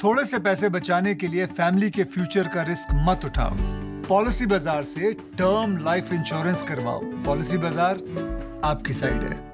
थोड़े से पैसे बचाने के लिए फैमिली के फ्यूचर का रिस्क मत उठाओ। पॉलिसी बाजार से टर्म लाइफ इंश्योरेंस करवाओ। पॉलिसी बाजार आपकी साइड है।